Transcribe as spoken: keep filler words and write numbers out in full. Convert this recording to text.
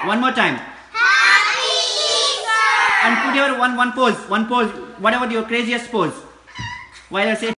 One more time. Happy Easter. And put your one one pose. One pose. Whatever your craziest pose. While I say